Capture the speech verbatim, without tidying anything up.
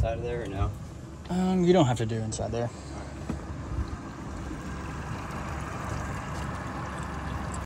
inside of there or no? Um, you don't have to do inside there.